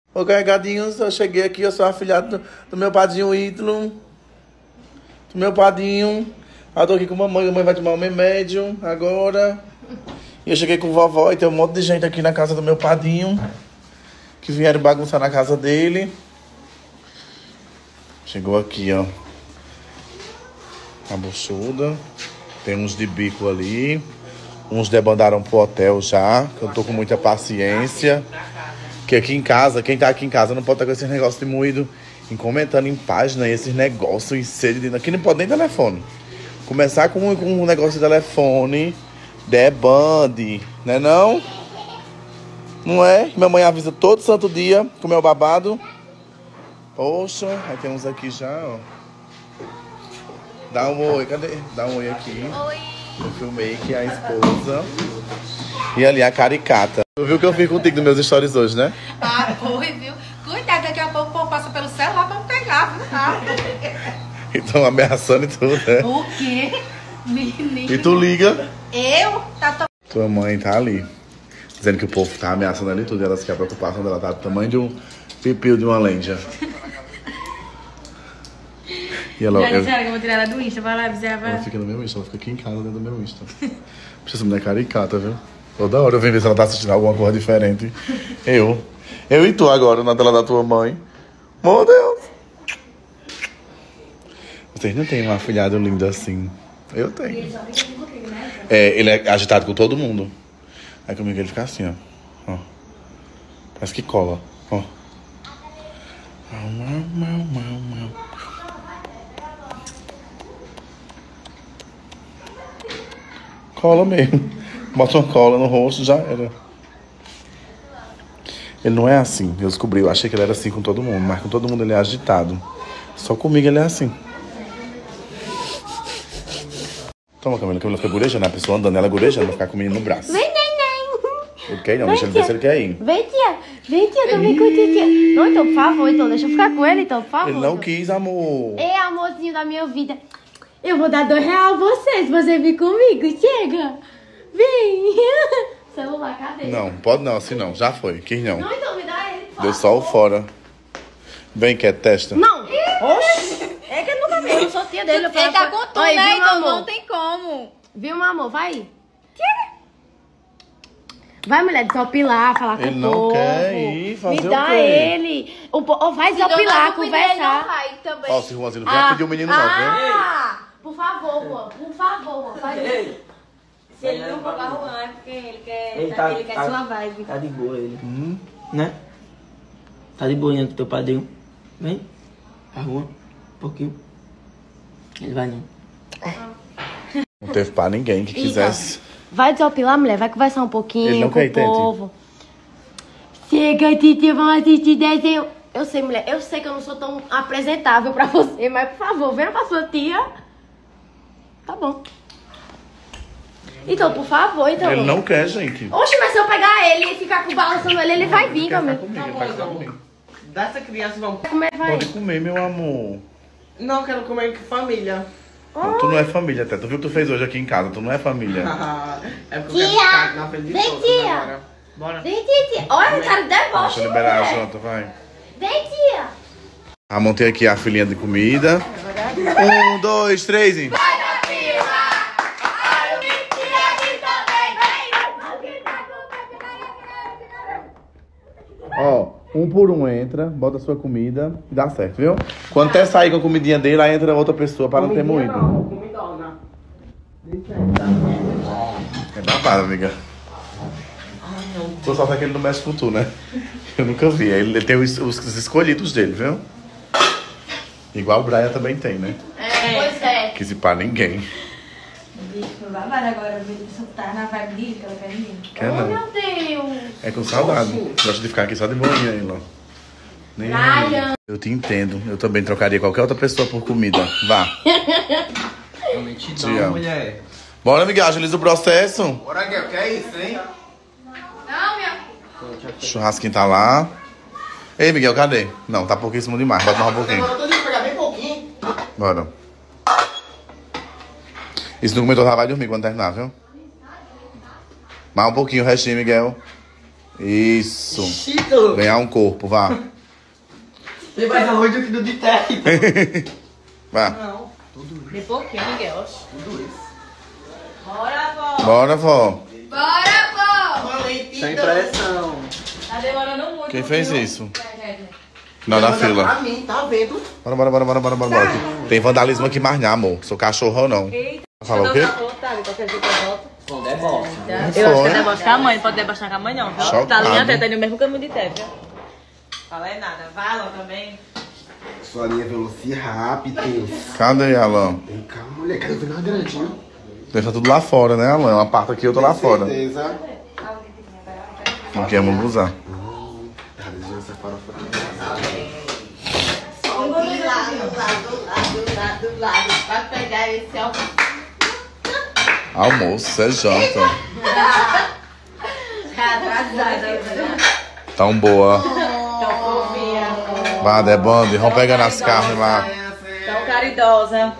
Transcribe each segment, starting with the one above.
Ô, carregadinhos, eu cheguei aqui, eu sou afilhado do meu padrinho Ítalo. Do meu padrinho. Eu tô aqui com mamãe, mamãe vai tomar um remédio agora. E eu cheguei com vovó e tem um monte de gente aqui na casa do meu padrinho. Que vieram bagunçar na casa dele. Chegou aqui, ó. A buchuda. Tem uns de bico ali. Uns debandaram pro hotel já, que eu tô com muita paciência. Que aqui em casa, quem tá aqui em casa não pode estar com esses negócios de moído em comentando em página e esses negócios em sede. Aqui não pode nem telefone. Começar com um negócio de telefone, debande, né não? Não é? Minha mãe avisa todo santo dia com o meu babado. Poxa, aí tem uns aqui já, ó. Dá um oi, cadê? Dá um oi aqui. Oi. Eu filmei que é a esposa. E ali a caricata. Tu viu que eu fiz contigo nos meus stories hoje, né? Ah, foi, viu? Cuidado, daqui a pouco o povo passa pelo celular pra me pegar, viu? Ah. Então ameaçando e tudo, né? O quê? Menino. E tu liga. Eu? Tá Tua mãe tá ali. Dizendo que o povo tá ameaçando ela e tudo. E ela se quer preocupar quando ela tá do tamanho de um pipil de uma lenja. E ela, já disseram que eu vou tirar ela do Insta, vai lá avisar, vai. Ela fica no meu Insta, ela fica aqui em casa dentro do meu Insta. Essa mulher é caricata, viu? Toda hora eu venho ver se ela tá assistindo alguma coisa diferente. Eu e tu agora na tela da tua mãe. Meu Deus! Vocês não têm um afilhado lindo assim. Eu tenho. Ele só fica comigo, né? É, ele é agitado com todo mundo. Aí comigo ele fica assim, ó. Parece que cola, ó. Cola mesmo. Bota uma cola no rosto, já era. Ele não é assim. Eu descobri, eu achei que ele era assim com todo mundo. Mas com todo mundo ele é agitado. Só comigo ele é assim. Toma, Camila fica gurejando. A pessoa andando, ela gurejando, vai ficar com o menino no braço. Vem, neném. Ele quer ir não, deixa ele ver se ele quer ir. Vem, tia. Vem, tia, também com tia. Não, então, por favor, então, deixa eu ficar com ele, então, por favor. Ele não quis, amor. Ei, amorzinho da minha vida. Eu vou dar R$2 a você, se você vir comigo. Chega. Vem. Celular, cadê? Não, pode não, assim não. Já foi, quis não. Não, então, me dá ele, por favor. Deu só o fora. Vem, quer testa. Não. Oxi. É que eu nunca vi, eu não sou tia dele. Ele tá com tu, Oi, né? viu, Então amor? não tem como. Viu, meu amor? Vai. Vai, mulher, desopilar, falar com Ele o não povo. quer ir, fazer Me o dá quê? ele. Vai desopilar, conversar. vai também. Ó, se Juanzinho não quer pedir o menino não, viu? Por favor, Juan. Por favor, Juan. Faz isso. Se ele não for pra Juan, é porque ele quer, Ele ele quer sua vibe. Tá de boa ele. Né? Tá de boinha com teu padrinho. Vem. Arruma. Um pouquinho. Ele vai não. Não teve pra ninguém que quisesse. Vai desopilar, mulher. Vai conversar um pouquinho Ele não com quer o ir, Tete. povo. Chega, Titi, vamos assistir desenho. Eu sei, mulher. Eu sei que eu não sou tão apresentável pra você, mas, por favor, venha pra sua tia. Tá bom. Então, por favor, então. Ele não quer, gente. Oxe, mas se eu pegar ele e ficar balançando ele vai vir Quer comigo. ficar comigo, ele vai ficar comigo. Dá essa criança, vamos. Como é que vai? Pode comer, meu amor. Não, quero comer com família. Não, tu não é família, até. Tu viu o que tu fez hoje aqui em casa? Tu não é família. É porque eu quero Tia! ficar na frente de Vem, todos tia! agora. Bora. Vem, tia. Olha, cara, deboche. Deixa eu liberar a mulher. janta, vai. Vem, tia. Ah, montei aqui a filinha de comida. 1, 2, 3 e... Ó, um por um entra, bota a sua comida e dá certo, viu? Quando até sair com a comidinha dele, aí entra outra pessoa para não ter moído. Não, comidona. É babado, amiga. Tô só aquele não mexe com tu, né? Eu nunca vi. Ele tem os escolhidos dele, viu? Igual o Brian também tem, né? Pois é. Que se pá ninguém. Bicho, babado agora, ele tá na vibe dele, que ela quer ir. Quer Oh, não. meu Deus. É com saudade. Gosto de ficar aqui só de boinha aí, lá. Nem Brian. eu te entendo. Eu também trocaria qualquer outra pessoa por comida. Vá. Realmente Te amo. não, mulher. Bora, amiga, agiliza o processo. Bora, Guel, que é isso, hein? Não, minha Churrasquinho tá lá. Ei, Miguel, cadê? Não, tá pouquíssimo demais. Bota mais um pouquinho. Agora eu tô de pegar bem pouquinho. Bora. E se não comer, tu já vai dormir quando terminar, viu? Mais um pouquinho o restinho, Miguel. Isso. Chico. Ganhar um corpo, vá. Tem mais arroz do que do de terra. Vá. Não. De pouquinho, Miguel. Tudo isso. Bora, vó. Bora, vó. Bora, vó. Sem pressão. Tá demorando muito. Quem fez viu? isso? Final da fila. Pra mim, tá vendo? Bora. Tem vandalismo aqui mais não, amor. Sou cachorro não. Eita. Falou o quê? Com deboche. Eu acho que é deboche com a mãe, não pode debochar com a mãe não, viu? Chocado. Tá linha até, tá no mesmo caminho de Té, viu? Falei nada, vai lá também. Sua linha Velociraptor. Cadê, Alan? Vem cá, mulher, quero ver na grande, viu? Deixa tudo lá fora, né, Alan? Uma parte aqui, outra lá fora. Certeza. Não queremos usar. Tá desejando essa farofa aqui. Do lado, pra pegar esse almoço. Almoço, é janta. Atrasada. Tão boa. Tão fofinha. Vá, Debande, vão pegando as carnes lá. Tão caridosa.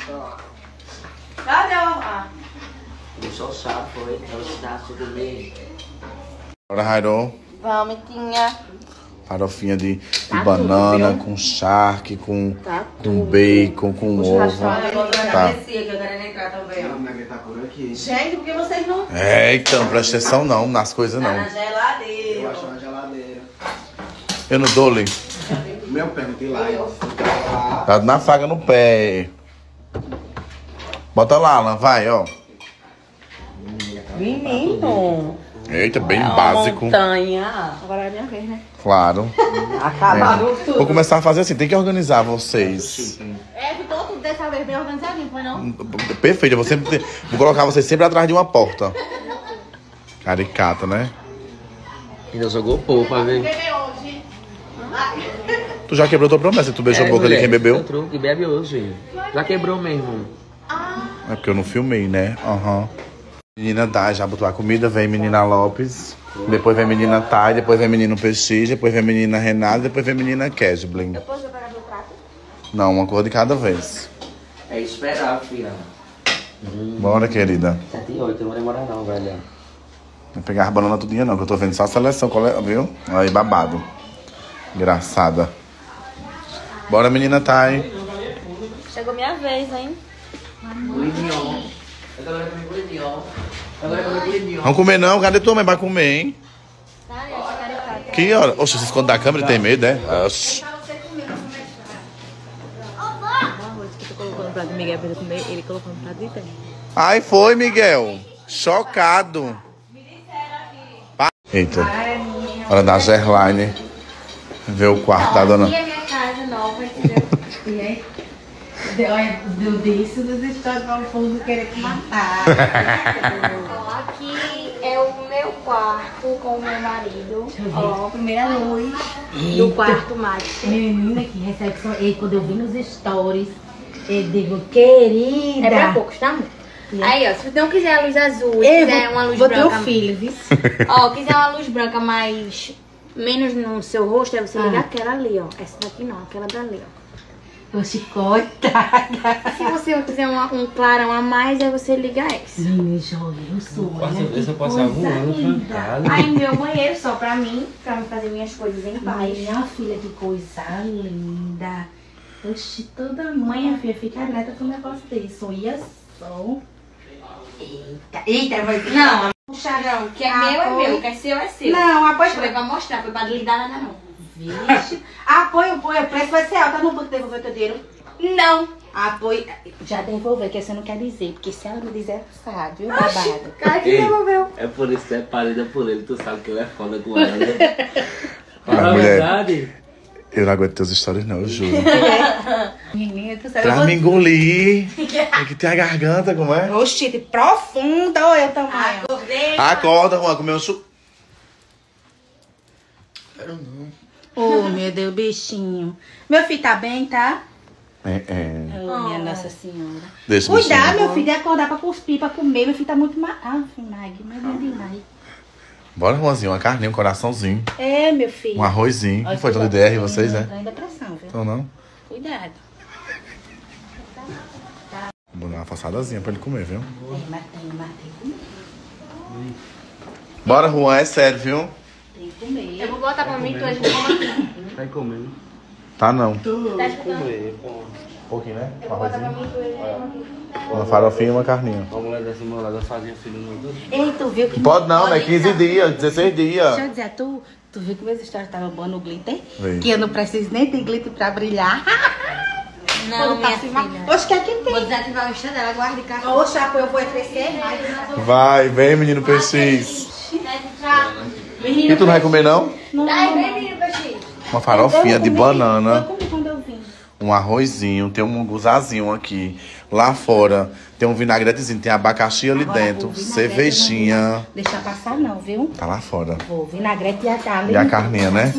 Cadê a... Deixou o chá, foi. Velocidade do meio. Bora, Rairo. Vamos, Tinha. Farofinha de banana, com charque, com bacon, com ovo. Tá. Que eu quero entrar também, ó. Ninguém tá por aqui. Gente, por que vocês não... Eita, não presta atenção não, nas coisas Tá não. na geladeira. Eu acho na geladeira. Eu não dou-lhe. Meu pé, não tem lá. Tá na faga no pé. Bota lá, Alan, vai, ó. Menino. Eita, bem básico. Montanha. Agora é a minha vez, né? Claro. Acabaram tudo. Vou começar a fazer assim, tem que organizar vocês. É, ficou tudo dessa vez bem organizadinho, foi não? Perfeito, vou colocar vocês sempre atrás de uma porta. Caricata, né? Ainda jogou pouco pra ver. Bebeu hoje. Tu já quebrou tua promessa, tu beijou a boca de quem bebeu? Que bebe hoje. Já quebrou mesmo. É porque eu não filmei, né? Aham. Menina Dai já botou a comida, vem menina Lopes, depois vem menina Thay, depois vem menino PX, depois vem menina Renata, depois vem menina Kesblin. Eu posso pegar meu prato? Não, uma cor de cada vez. É esperar, filha. Bora, querida. 7 e 8, não vai demorar não, velho. Não pegar as bananas tudinha não, que eu tô vendo só a seleção, viu? Aí, babado. Engraçada. Bora, menina Thay. Chegou minha vez, hein? Bolinho. Agora comer bolinho. Agora comer bolinho. Vamos comer não, cadê tua mãe pra comer, hein? Que hora? Oxe, vocês escondem da câmera e tem medo, é? Oxi. O arroz que tu colocou no prato de Miguel pra ele comer, ele colocou no prato de Té. Ai, foi, Miguel. Chocado. Eita. Hora da Gerline. Ver o quarto da dona. Aqui é minha casa nova, entendeu? E aí, olha, disso dos histórias para o fundo querer te matar. Aqui é o meu quarto com o meu marido. Ó, primeira luz do quarto mágico. Menina, que recepção. E quando eu vi nos stories, eu digo, querida. É pra poucos, tá, amor? Aí, ó, se você não quiser a luz azul, Eu quiser uma luz vou ter branca. um filho, viu? Ó, quiser uma luz branca mais menos no seu rosto, aí você liga aquela ali, ó. Essa daqui não, aquela dali, ó. Oxe, coitada. Se você quiser um clarão a mais, aí você liga essa. Menina, jovem, eu sou. Eu passar voando trancado. Aí meu banheiro só pra mim fazer minhas coisas em paz. Minha filha, que coisa linda. Oxi, toda mãe, filha, fica alerta com um negócio desse. Olha só. Eita, vai. Não, puxarão, o que é meu é meu, o que é seu é seu. Não, apoio. Foi pra mostrar, foi pra ligar nada não. Vixe. Apoio, o preço vai ser alto. Não vou devolver teu dinheiro. Não. Apoio. Já devolver, que você não quer dizer. Porque se ela me dizer, sabe, viu, babado? Cara, que Ei, devolveu. é por isso que é parida por ele, tu sabe que ele é foda com ela, né? Fala a mulher. verdade. Eu não aguento teus histórias não, eu juro. Menina, tu sabe. Pra me engolir. Tem que ter a garganta, como é? Oxi, profunda, olha o tamanho. Acordei. Acorda, Juan, comer um suco. Oh, meu Deus, bichinho. Meu filho tá bem, tá? É. Minha Nossa Senhora. Deixa Cuidar, bichinho. meu filho, de acordar pra cuspir, pra comer. Meu filho tá muito mal. Ah, Mag, meu Deus demais. Bora, Juanzinho, uma carninha, um coraçãozinho. É, meu filho. Um arrozinho. Não foi todo cuidado. DR vocês, né? Tá em depressão, viu? Então não. Cuidado. Vou dar uma afastadazinha pra ele comer, viu? Matei. Bora, Juan, é sério, viu? Tem que comer. Eu vou botar pra mim, tu a gente come aqui. Vai comendo. Tá não. Tá escutando? Um pouquinho, né? Eu vou botar pra mim, tu a gente come aqui. Uma farofinha e uma carninha. A mulher dessa mulher fazia filho no outro. Ei, tu viu que... Pode não, né? Olha, 15 dias, 16 dias. Deixa eu dizer, tu viu que meus stories estavam bom no glitter? Vi. Que eu não preciso nem de glitter pra brilhar. Não, minha filha. Oxe, que é que Vou tem? desativar o Insta dela, guarde cá. Oxe, eu vou crescer mais. Vai, vem, menino PX. E tu não vai comer, não? Daí, vem, menino, peixe. Uma farofinha de banana. Eu comi quando eu vim. Um arrozinho, tem um guzazinho aqui. Lá fora tem um vinagretezinho, tem abacaxi ali Agora, dentro, o vinagrete cervejinha. eu não vou deixar passar não, viu? Tá lá fora. Vou, vinagrete e a carne. E a carninha, né?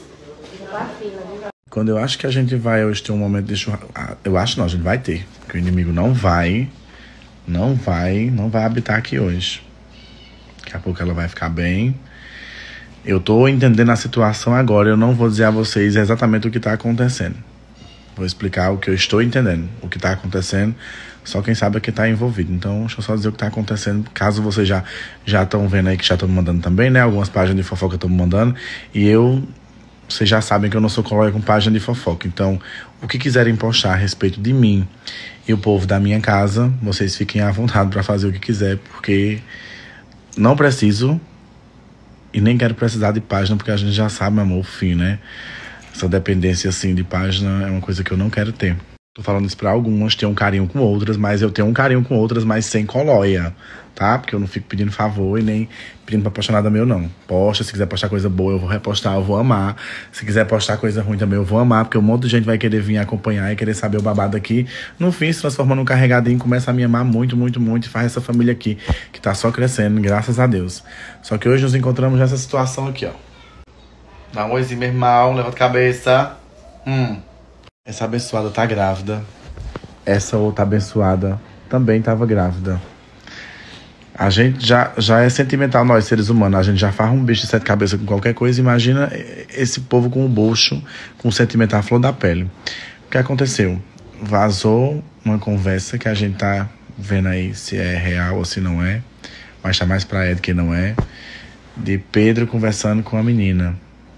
Quando eu acho que a gente vai hoje ter um momento de churrasco. Eu acho não, a gente vai ter. Porque o inimigo não vai habitar aqui hoje. Daqui a pouco ela vai ficar bem. Eu tô entendendo a situação agora. Eu não vou dizer a vocês exatamente o que tá acontecendo. Vou explicar o que eu estou entendendo. O que tá acontecendo, só quem sabe é que tá envolvido. Então, deixa eu só dizer o que tá acontecendo. Caso vocês já estão vendo aí, que já estão me mandando também, né? Algumas páginas de fofoca estão me mandando. E vocês já sabem que eu não sou colega com página de fofoca. Então, o que quiserem postar a respeito de mim e o povo da minha casa, vocês fiquem à vontade para fazer o que quiser, porque não preciso e nem quero precisar de página, porque a gente já sabe, meu amor, o fim, né? Essa dependência, assim, de página é uma coisa que eu não quero ter. Tô falando isso pra algumas, tenho um carinho com outras, mas eu tenho um carinho com outras, mas sem colóia, tá? Porque eu não fico pedindo favor e nem pedindo pra postar nada meu, não. Posta, se quiser postar coisa boa, eu vou repostar, eu vou amar. Se quiser postar coisa ruim também, eu vou amar, porque um monte de gente vai querer vir acompanhar e querer saber o babado aqui. No fim, se transforma num carregadinho, começa a me amar muito, muito, muito, e faz essa família aqui, que tá só crescendo, graças a Deus. Só que hoje nos encontramos nessa situação aqui, ó. Dá um oizinho, meu irmão, levanta a cabeça. Essa abençoada tá grávida. Essa outra abençoada também tava grávida. A gente já é sentimental, nós seres humanos. A gente já faz um bicho de 7 cabeças com qualquer coisa. Imagina esse povo com o bucho, com o sentimental à flor da pele. O que aconteceu? Vazou uma conversa que a gente tá vendo aí se é real ou se não é. Mas tá mais pra do que não é. De Pedro conversando com a menina.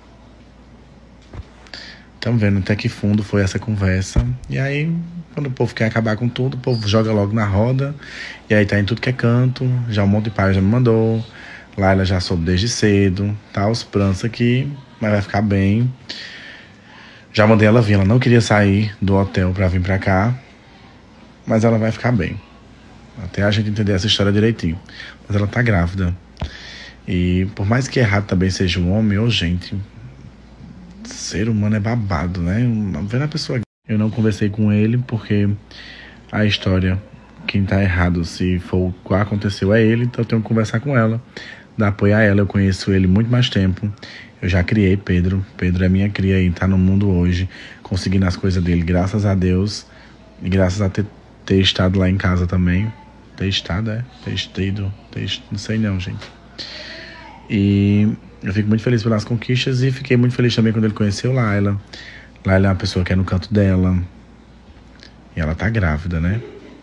Estamos vendo até que fundo foi essa conversa. E aí, quando o povo quer acabar com tudo, o povo joga logo na roda. E aí tá em tudo que é canto. Já um monte de pai já me mandou. Laila já soube desde cedo. Tá os prantos aqui, mas vai ficar bem. Já mandei ela vir. Ela não queria sair do hotel pra vir pra cá. Mas ela vai ficar bem. Até a gente entender essa história direitinho. Mas ela tá grávida. E por mais que errado também seja um homem ou gente... Ser humano é babado, né? Vendo a pessoa. Eu não conversei com ele porque a história, quem tá errado, se for o que aconteceu, é ele, então eu tenho que conversar com ela, dar apoio a ela. Eu conheço ele muito mais tempo. Eu já criei Pedro. Pedro é minha cria aí, tá no mundo hoje, conseguindo as coisas dele, graças a Deus. E graças a ter estado lá em casa também. Ter estado, não sei não, gente. E eu fico muito feliz pelas conquistas e fiquei muito feliz também quando ele conheceu Laila. Laila é uma pessoa que é no canto dela. E ela tá grávida, né?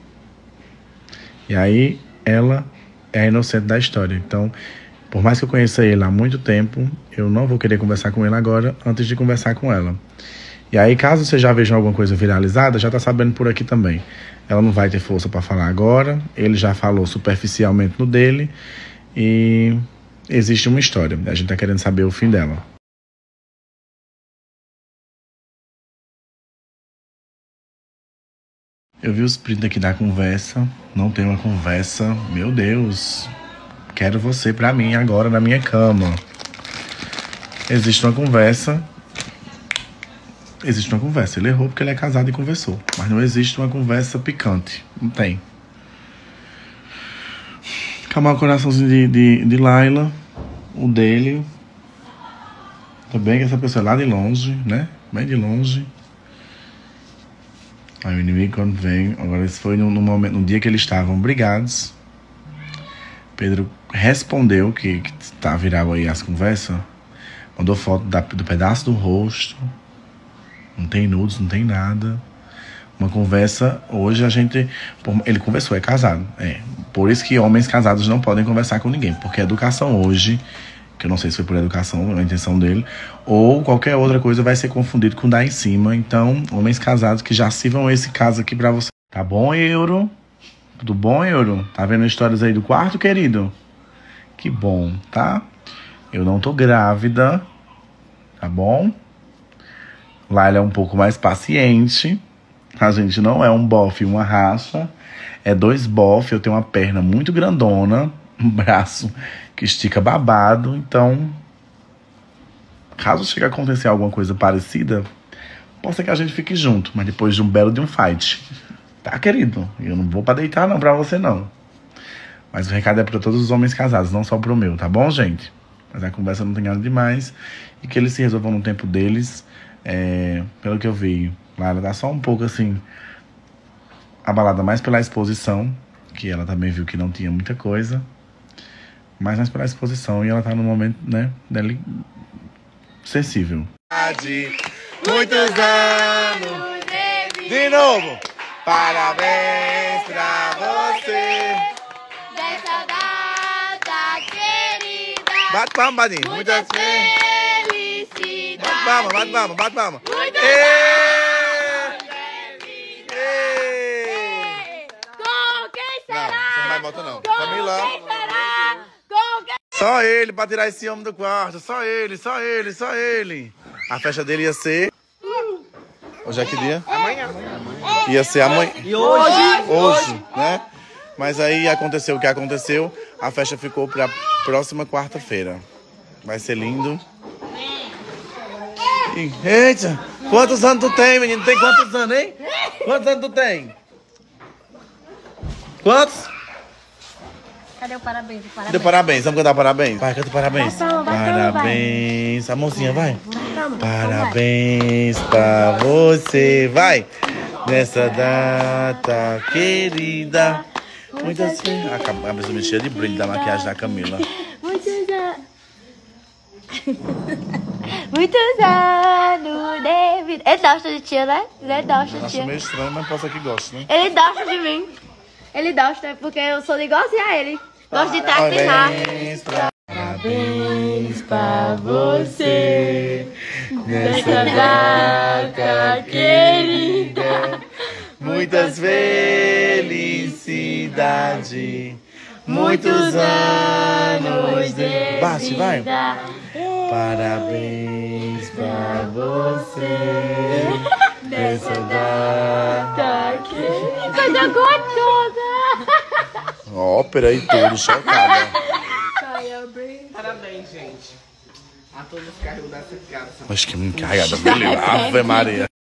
E aí, ela é a inocente da história. Então, por mais que eu conheça ele há muito tempo, eu não vou querer conversar com ele agora antes de conversar com ela. E aí, caso você já veja alguma coisa viralizada, já tá sabendo por aqui também. Ela não vai ter força pra falar agora. Ele já falou superficialmente no dele. E... existe uma história, a gente tá querendo saber o fim dela. Eu vi os prints aqui da conversa, não tem uma conversa, meu Deus, quero você pra mim agora na minha cama. Existe uma conversa, ele errou porque ele é casado e conversou, mas não existe uma conversa picante, não tem. Acalmar o coraçãozinho de Laila, o dele. Também que essa pessoa é lá de longe, né? Bem de longe. Aí o inimigo quando vem, agora isso foi no momento, no dia que eles estavam brigados. Pedro respondeu que tá viral aí as conversas. Mandou foto do pedaço do rosto. Não tem nudes, não tem nada. Uma conversa, hoje a gente... Ele conversou, é casado. Por isso que homens casados não podem conversar com ninguém. Porque a educação hoje que eu não sei se foi por educação, a intenção dele, ou qualquer outra coisa vai ser confundido com dar em cima. Então, homens casados que já sirvam esse caso aqui pra você. Tá bom, Euro? Tudo bom, Euro? Tá vendo histórias aí do quarto, querido? Que bom, tá? Eu não tô grávida, tá bom? Laila é um pouco mais paciente. A gente não é um bofe e uma racha. É 2 bofe. Eu tenho uma perna muito grandona, um braço que estica babado. Então, caso chegue a acontecer alguma coisa parecida, pode ser que a gente fique junto, mas depois de um belo de um fight. Tá, querido? Eu não vou pra deitar não, pra você não. Mas o recado é pra todos os homens casados, não só pro meu, tá bom, gente? Mas a conversa não tem nada demais. E que eles se resolvam no tempo deles. Pelo que eu vi, Lara tá só um pouco assim, abalada mais pela exposição, que ela também viu que não tinha muita coisa, mas mais pela exposição, e ela tá num momento, né, dele sensível. Muitos anos, de novo, parabéns pra você, Dessa data querida. bate palma, Badinho, muitas felicidades. Bate palma. Muitas Com quem será? Não, você não vai botar não. Com Camila. quem será? Com quem? Só ele pra tirar esse homem do quarto. Só ele. A festa dele ia ser... Hoje é que dia? Amanhã. Ia ser amanhã. E hoje? Né? Mas aí aconteceu o que aconteceu. A festa ficou pra próxima quarta-feira. Vai ser lindo. Eita, quantos anos tu tem, menino? Tem quantos anos, hein? Quantos anos tu tem? Quantos? Cadê o parabéns? Deu parabéns, vamos cantar parabéns? Vai, canta parabéns. Vai, Parabéns, a mãozinha, vai. Parabéns pra você, vai. Nessa data querida. Muitas vezes. A cabeça me cheia de brilho da maquiagem da Camila. Muitos anos de vida. Ele gosta de tia, né? Ele gosta de Acho tia. meio estranho, mas posso que gosta, né? Ele gosta de mim. Ele gosta, porque eu sou igualzinha a ele. Gosto de traquinar. Parabéns pra você. Nessa data querida. Muitas felicidades. Muitos anos de... Bate, vai. Parabéns pra você. Nessa data Que coisa gostosa. ópera e tudo, chocada. Parabéns, gente. A todos os carregos dessa casa. Acho que me encarregada, beleza. Ave Maria.